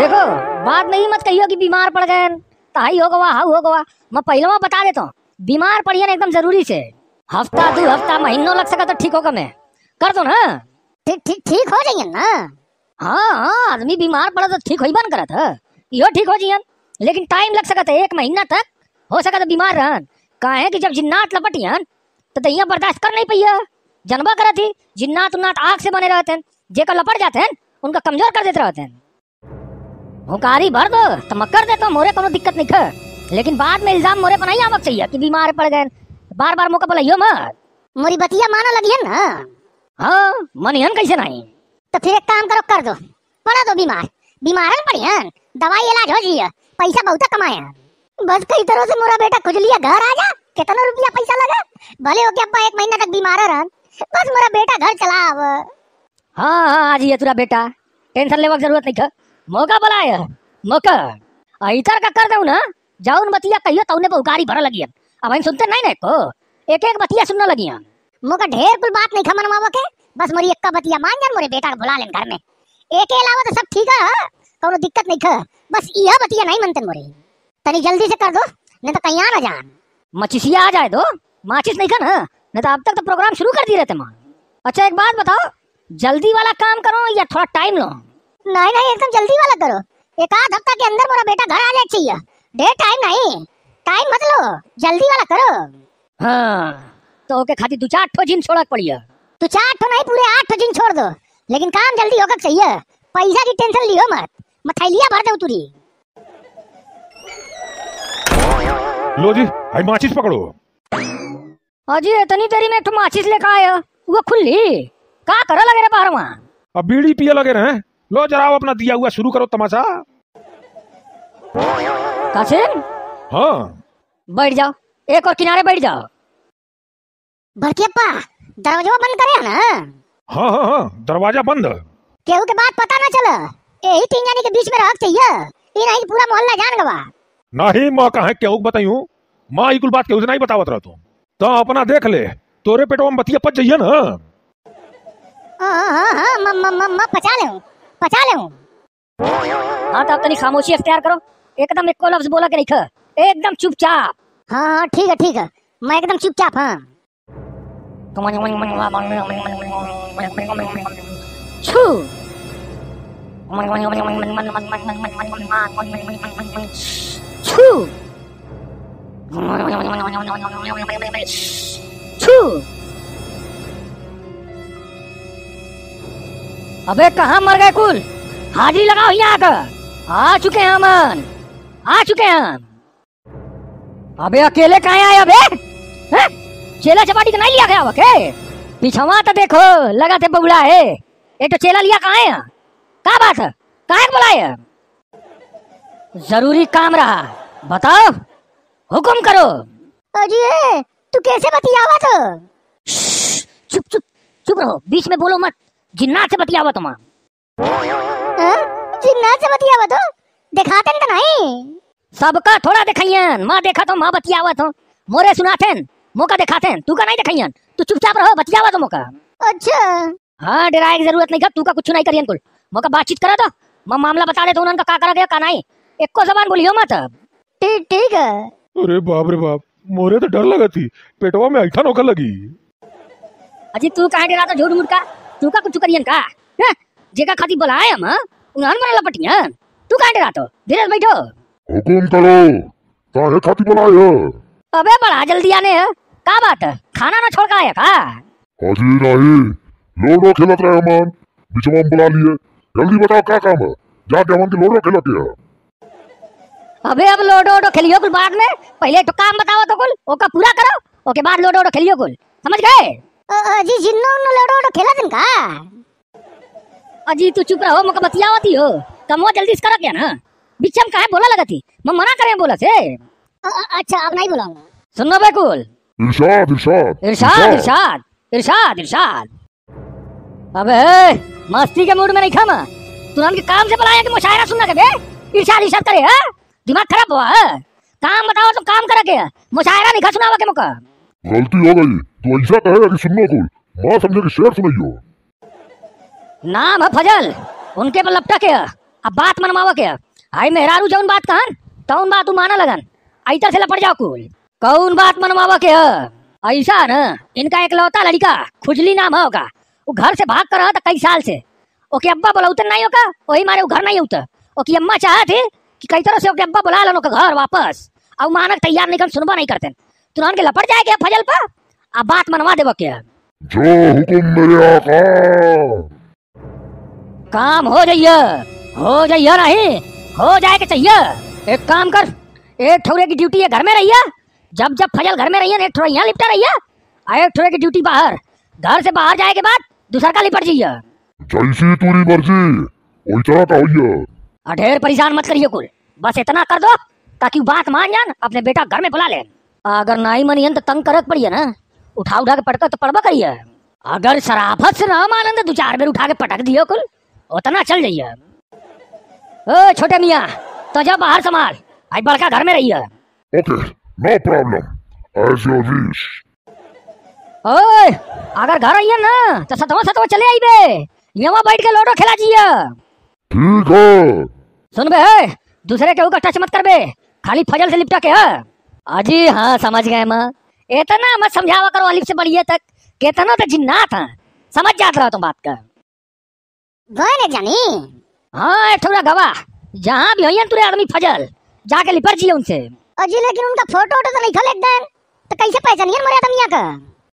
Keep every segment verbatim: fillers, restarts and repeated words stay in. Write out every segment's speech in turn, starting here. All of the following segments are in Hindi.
देखो बाद में ही मत कहियो कि बीमार पड़ गए ताई हो गवा हाउ हो गवा। मैं पहले में बता देता हूँ, बीमार पड़िए ना एकदम जरूरी से। हफ्ता दो हफ्ता महीनों लग सका तो ठीक होगा। मैं कर दो ना, ठीक ठीक ठीक हो जाइए ना। हाँ हाँ, आदमी बीमार पड़ा तो ठीक होई बन करत है, यो ठीक हो जियन, लेकिन टाइम लग सकता है। एक महीना तक हो सका तो बीमार रहन। काहे कि जब जिन्नात लपटियन तो दहिया बर्दाश्त कर नहीं पैया। जनबा करत थी जिन्नात उन्नात आग से बने रहते हैं, जेकर लपट जाते हैं उनका कमजोर कर देते रहते हैं। हुकारी भर दो तो मैं कर देता हूँ, मोरे कोनो दिक्कत नहीं है। लेकिन बाद में इल्जाम मोरे पर नहीं आवक चाहिए कि बीमार पड़ गए। बार बार मौका बोला मत। मोरी बतिया माना लगी है ना। हाँ मनियन कैसे नहीं। तो फिर एक काम करो, कर दो, पड़ा दो बीमार। बीमारन पड़ियन, दवाई इलाज हो जिया, पैसा बहुत कमाए। बस कई तरह से मोरा बेटा खुजलिया घर आ जा, कितना रुपया पैसा लगा भले हो के अब्बा एक महीना तक बीमार रहन, बस मोरा बेटा घर चलाव। हाँ हाँ आज ये तुरा बेटा टेंशन लेवा की जरूरत नहीं है। मौका बुलाया मौका इधर का कर दो ना। जाऊन बतिया कहियो तौने पे उकारी भरा लगी। अब हम सुनते नहीं ना को, एक एक बतिया सुनने लगी। मोका ढेर कुल बात नहीं खमन मावा के, बस मोरी एक का बतिया मान जान, मोरे बेटा को बुला लेन घर में। एक के अलावा तो सब ठीक है, कोनो दिक्कत नहीं है। बस यह बतिया नहीं मनते मोरे, तनी जल्दी से कर दो नहीं तो कहीं ना जान। मचिसिया आ जाए दो, माचिस नहीं कर ना, नहीं तो अब तक तो प्रोग्राम शुरू कर दिए रहते मां। अच्छा एक बात बताओ, जल्दी वाला काम करो या थोड़ा टाइम लो? नहीं नहीं एकदम जल्दी वाला करो, एक आध हफ्ता के अंदर मोरा बेटा घर आ जाए चाहिए। ढेर टाइम नहीं, टाइम मत लो, जल्दी वाला करो। हाँ तो ओके खाती दो चार ठो जिन छोड़ा पड़ी है। तू चार ठो नहीं पूरे आठ ठो जिन छोड़ दो, लेकिन काम जल्दी होकर चाहिए। पैसा की टेंशन लियो मत, मथैलिया भर दो तुरी। लो जी आई माचिस पकड़ो। अजी इतनी देरी में तो माचिस लेकर आया, वो खुली का करो लगे रे बाहर वहाँ। अब बीड़ी पिए लगे रहे। लो जरा अपना दिया हुआ शुरू करो तमाशा। कासिम हाँ बैठ जाओ, एक और किनारे बैठ जाओ। भड़कियप्पा दरवाजा बंद करे ना। हाँ हाँ हाँ दरवाजा बंद। केहू के बात पता ना चला, यही तीन जाने के बीच में रह चाहिए, ये नहीं पूरा मोहल्ला जान गवा। नहीं माँ कहा केहू बताइयो, माँ इकुल बात केहू से नहीं बतावत रह तू तो अपना देख ले, तोरे पेटवा में बतिया पच जाइए ना। हाँ हाँ हाँ म म म म पचा ले हूँ, पचा ले हूँ। हाँ तो अब तनी खामोशी अख्तियार करो, एकदम एक को लफ्ज बोला के नहीं खा, एकदम चुपचाप। हाँ हाँ ठीक है ठीक है, मैं एकदम चुपचाप। हाँ छू छू छू। अबे कहाँ मर गए कुल, हाजिरी लगाओ यहाँ का। आ चुके हैं अमन, आ चुके हैं हम। अबे अकेले कहाँ आए अबे? हैं? चेला चपाटी तो नहीं लिया गया के? पिछवा तो देखो लगा थे बबुला है, एक तो चेला लिया कहाँ है? क्या बात है, कहाँ बुलाए? जरूरी काम रहा, बताओ हुक्म करो। अजी तू कैसे बतियावा तो? चुप चुप चुप रहो, बीच में बोलो मत, जिन्नात से बतियावा तुम। जिन्नात से बतियावा तो दिखाते तो नहीं? सबका थोड़ा दिखाइयन, माँ देखा तो माँ बतियावा तो, मोरे सुनाते मौका दिखाते तू का नहीं दिखाइयन। तू चुपचाप रहो, बतियावा तो मौका। अच्छा हाँ डराए की जरूरत नहीं, तू का कुछ नहीं करियन कुल। मौका बातचीत करा तो मैं मामला बता दे तो उन्होंने का करा गया का नहीं, एक को जबान बोलियो मत। ठीक ठीक है। अरे बाप रे बाप, मोरे तो डर लगा थी, पेटवा में ऐठा नौकर लगी। अजी तू कहाँ डरा तो झूठ मूठ का, तू का कुछ करियन का? जेका खाती बुलाए हम उन्होंने मना लपटियन, तू कहाँ डरा तो? धीरे बैठो। हुकुम करो, काहे खाती बुलाए? अबे बड़ा जल्दी आने है, का बात है, खाना ना छोड़ का आया का? हाजी नहीं, लोडो खेलत रहे अमन, बीचवा में बुला लिए। जल्दी बताओ क्या काम है, जाके अमन के लोडो खेलत है। अबे अब लोडो ओडो खेलियो कुल बाद में, पहले तो काम बताओ तो कुल, ओका पूरा करो, ओके बाद लोडो ओडो खेलियो कुल, समझ गए? अजी जिन्नो उन्नो लोडो ओडो खेलत का? अजी तू चुप रहो, मका बतियावती हो, कमो जल्दी से करा क्या ना, बीच में काहे बोला लगती, मैं मना करे बोला से। अच्छा अब नहीं बुलाऊंगा। सुनो बे कुल, इरशाद इरशाद इरशाद इरशाद इरशाद इरशाद। अबे मस्ती के मूड में नहीं खामा, तुरंत के काम से बुलाया कि मुशायरा सुनना के बे, इरशाद इरशाद करे है, दिमाग खराब हुआ है? काम बताओ तो काम करा के, मुशायरा नहीं सुनावा के मौका। गलती हो गई, तू ऐसा कहेगा कि सुनना कुल, माँ समझे कि शेर सुनाइयो। नाम है फजल, उनके पर लपटा के अब बात मनवावा के आई मेहरारू जौन बात कहन तौन बात तू माना लगन ऐतर से लपट जाओ कुल कौन बात मनवावा के ऐसा न इनका एक लौता लड़का खुजली नाम है ओका वो घर से भाग कर रहा था कई साल से ओके अब्बा बोला उतर नहीं होगा वही मारे वो घर नहीं उतर ओकी अम्मा चाहे थे कि कई तरह से ओके अब्बा बुला लो घर वापस अब मानक तैयार नहीं कर सुनबा नहीं करते तुरंत के लपट जाए क्या फजल पर अब बात मनवा देबो क्या जो हुकुम मेरे आका। काम हो जाइए हो जाइए नहीं हो जाए के चाहिए। एक काम कर एक ठोरे की ड्यूटी है घर में रहिए जब जब फजल घर में रहिए एक ठोरा यहाँ लिपटा रहिए और एक ठोरे की ड्यूटी बाहर घर से बाहर जाए के बाद दूसरा का लिपट जाइए जैसी तुरी मर्जी वही तरह का होइए। ढेर परेशान मत करिए कुल बस इतना कर दो ताकि बात मान जान अपने बेटा घर में बुला ले अगर नहीं मनियन तो तंग करक पड़िए ना उठा उठा के पटक तो पड़बा करिए अगर शराफत से ना मानन तो दो चार बेर उठा के पटक दियो कुल उतना चल जाइए। ओ छोटे मियाँ तो जब बाहर संभाल आज बड़का घर में रहिए। Okay no problem as your wish. ओए अगर घर आइए ना तो सतवा सतवा चले आइबे यहाँ बैठ के लूडो खेला जिया। ठीक है। सुन बे दूसरे के ऊपर टच मत कर बे खाली फजल से लिपटा के है अजी। हाँ समझ गए माँ इतना मत समझावा करो अलिफ से बढ़िया तक कितना तो जिन्ना था समझ जात रहा तुम बात का। गए जानी हाँ ठोरा गवाह जहाँ भी होइयन तुरे आदमी फजल जाके लिपट जिए उनसे। अजी लेकिन उनका फोटो वोटो तो नहीं खले एकदम तो कैसे पहचानिए मोरे आदमिया का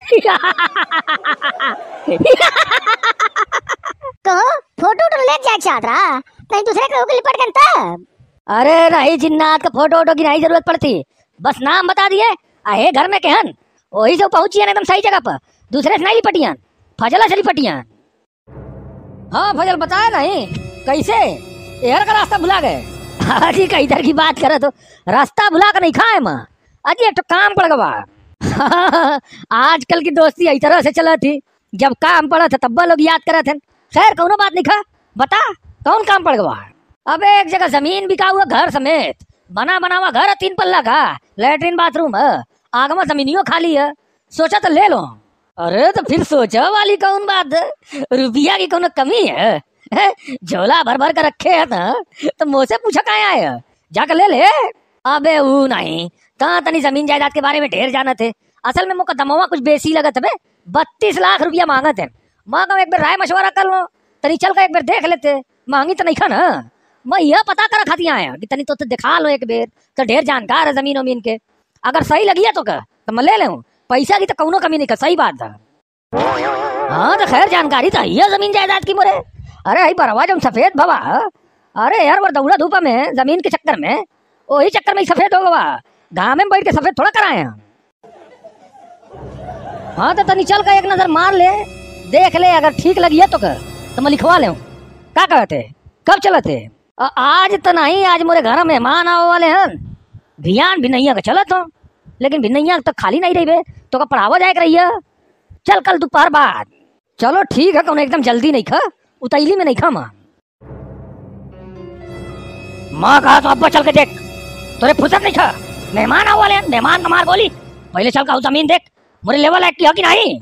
कहो फोटो वोटो ले जाए चाहत रहा नहीं दूसरे के ऊपर लिपट गन तब। अरे नहीं जिन्नात का फोटो वोटो की नहीं जरूरत पड़ती बस नाम बता दिए आहे घर में कहन वही से पहुंची एकदम सही जगह पर दूसरे से नहीं लिपटियान फजला से लिपटियान। हाँ फजल बताए नहीं कैसे यार का रास्ता भुला गए अजी का इधर की बात करे तो रास्ता भुला कर नहीं खाए माँ अजी एक तो काम पड़ गवा आजकल की दोस्ती इस तरह से चला थी जब काम पड़ा था तब लोग याद करा थे खैर कौनो बात नहीं खा बता कौन काम पड़ गवा। अब एक जगह जमीन बिका हुआ घर समेत बना बना हुआ घर है तीन पल्ला का लेटरिन बाथरूम है आगमा जमीनियों खाली है सोचा तो ले लो। अरे तो फिर सोचा वाली कौन बात रुपया की कौन कमी है, है? झोला भर भर कर रखे है ना तो मुझसे पूछा कहाँ आया जाकर ले ले। अबे वो नहीं कहाँ तनी जमीन जायदाद के बारे में ढेर जाना थे असल में मुकदमा कुछ बेसी लगत है बत्तीस लाख रुपया मांगा थे माँ का एक बार राय मशवरा कर लो तनी चल कर एक बार देख लेते मांगी तो नहीं खा ना मैं यह पता कर खाती आया कि तनी तो, तो दिखा लो एक बेर तो ढेर जानकार है जमीन वमीन के अगर सही लगी है तो का तो मैं ले ले पैसा की तो कौनो कमी नहीं कर सही बात था। हाँ तो खैर जानकारी तो है जमीन जायदाद की मोरे। अरे भाई बरवा जब सफेद भवा अरे यार वो दौड़ा धूपा में जमीन के चक्कर में वही चक्कर में सफेद हो गवा घाम में बैठ के सफेद थोड़ा कराए। हाँ तो तनी चल का एक नजर मार ले देख ले अगर ठीक लगी है तो कर तो मैं लिखवा ले क्या कहते कब चलते। आज तो नहीं आज मोरे घर में मेहमान आने वाले हैं ध्यान भिनैया का चलत हो लेकिन भिनैया तो खाली नहीं रही बे तो का पढ़ावा जाए रही है चल कल दोपहर बाद। चलो ठीक है कौन एकदम जल्दी नहीं खा उतैली में नहीं खा माँ माँ कहा तो अब्बा चल के देख तोरे फुर्सत नहीं खा मेहमान आने वाले हैं मेहमान का मार बोली पहले चल का जमीन देख मोरे लेवल है कि नहीं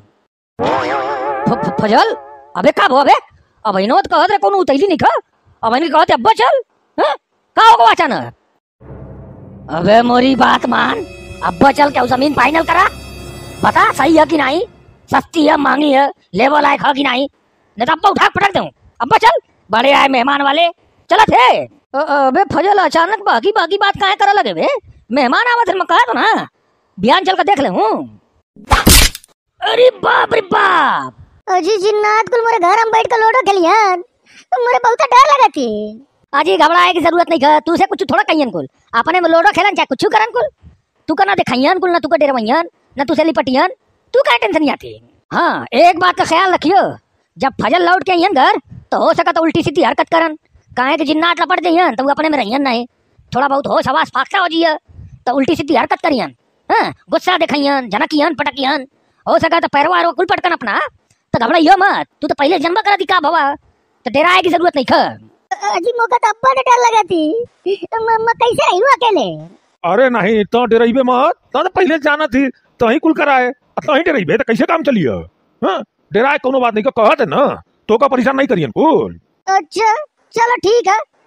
फजल अबे का भो अबे अब इनोत कहत रे कोनो उतैली नहीं खा अब इनके कहते अब्बा चल हैं का होगा अचानक। अबे मोरी बात मान अब्बा चल क्या जमीन फाइनल करा बता सही है कि नहीं सस्ती है महंगी है लेवल लायक है कि नहीं नहीं तो अब्बा उठा पटक दूं अब्बा चल बड़े आए मेहमान वाले चला थे। अबे फजल अचानक बाकी बाकी बात काहे करा लगे बे मेहमान आवा थे मैं कहा तो ना बयान चल कर देख ले हूँ। अरे बाप रे बाप अजी जिन्नात कुल मोरे घर हम बैठ कर लूडो खेलियन मोरे बहुत डर लगा थी। अजी घबराए की जरूरत नहीं है तू से कुछ थोड़ा कहियन कुल अपने में लूडो खेलन चाहे कुछ करन कुल तू का ना दिखाइयन कुल ना तू का डेरवैयन ना तू से लिपटियन तू का टेंशन नहीं आती। हाँ एक बात का ख्याल रखियो जब फजल लौट के आइयन घर तो हो सका तो उल्टी सीधी हरकत करन काहे कि जिन्नात लपट जाइयन तो वो अपने में रहियन नहीं थोड़ा बहुत होश हवास फाकता हो जिया तो उल्टी सीधी हरकत करियन हाँ गुस्सा दिखाइयन झनकियन पटकियन हो सका तो पैरवा रो कुल पटकन अपना तो घबराइयो मत तू तो पहले जन्म करा दी का भवा तो डेराए की जरूरत नहीं खा। अजी मौका तो अब्बा ने डर लगा थी मैं कैसे रही हूँ अकेले। अरे नहीं तो डराइबे मत तो, तो पहले जाना थी तो ही कुल कराए तो ही डराइबे तो कैसे काम चलिए हाँ डराए कोनो बात नहीं को कहत है ना तो का परेशान नहीं करियन कुल। अच्छा चलो ठीक है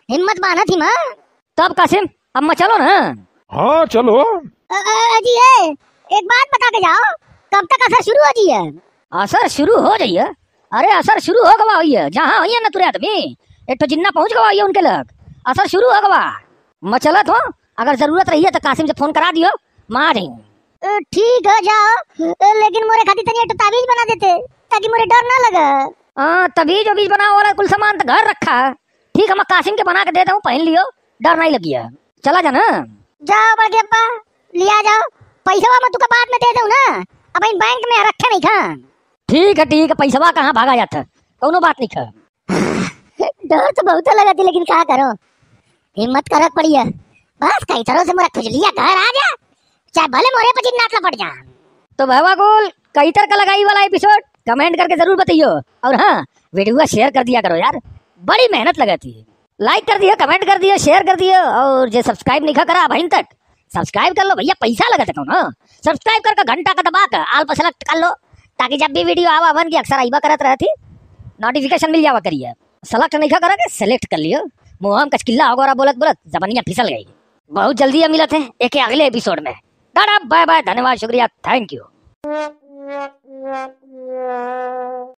हिम्मत बाना थी माँ। तब कासिम अम्मा चलो ना। हाँ चलो। अ- अ- अजी है, एक बात बता के जाओ, कब तक असर शुरू हो जी है? असर शुरू हो जाइए। अरे असर शुरू हो गवा हुई है जहाँ हुई है ना तुरे आदमी एक तो जिन्ना पहुंच गवा हुई है उनके लग। असर शुरू हो गवा। मैं चलत हो, अगर जरूरत रही है तो कासिम से फोन करा दियो, मैं आ जाऊंगी। अ, ठीक है जाओ, अ, लेकिन मोरे खातिर तनी एक ताबीज बना देते ताकि मोरे डर ना लगे। हाँ तभी जो बीज बना वाला कुल सामान तो घर रखा है। ठीक है मैं कासिम के बना के देता हूँ, पहन लियो, डर नहीं लगी है। चला जाना। जाओ बड़के अब्बा, लिया जाओ पैसा, मैं तुका बाद में दे दूं ना, अब इन बैंक में रखे नहीं खा। ठीक है ठीक है, पैसा कहाँ भागा जाता, कोनो बात नहीं खा। डर तो बहुत लगा थी, लेकिन क्या करो, हिम्मत करक पड़ी है। बस कई तरह से मोरा खुजलिया घर आ जा, चाहे भले मोरे पर जिन्ना पड़ जा। तो भावा कुल कई तरह का लगाई वाला एपिसोड कमेंट करके जरूर बताइयो। और हाँ वीडियो शेयर कर दिया करो यार, बड़ी मेहनत लगाती है। लाइक कर दियो, कमेंट कर दियो, शेयर कर दियो, और जो सब्सक्राइब नहीं करा अभी तक सब्सक्राइब कर लो भैया, पैसा लगा सकता हूँ। सब्सक्राइब करके घंटा का दबा कर आल पर सेलेक्ट कर लो, ताकि जब भी वीडियो आवा वन की अक्सर आईबा करत रहती नोटिफिकेशन मिल जावा करिए। सेलेक्ट नहीं करा के सेलेक्ट कर लियो। मुहाम कचकिल्ला होगा बोलत बोलत जबनिया फिसल गई। बहुत जल्दी अब मिलते हैं एक अगले एपिसोड में। टाटा बाय बाय, धन्यवाद, शुक्रिया, थैंक यू।